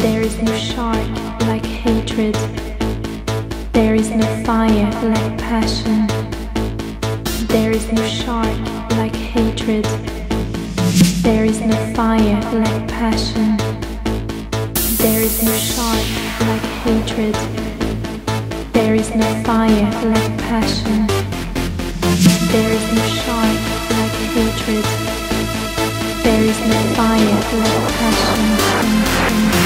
There is no shark like hatred. There is no fire like passion. There is no shark like hatred. There is no fire like passion. There is no shark like hatred. There is no fire like passion. There is no shark like hatred. There is no fire like passion.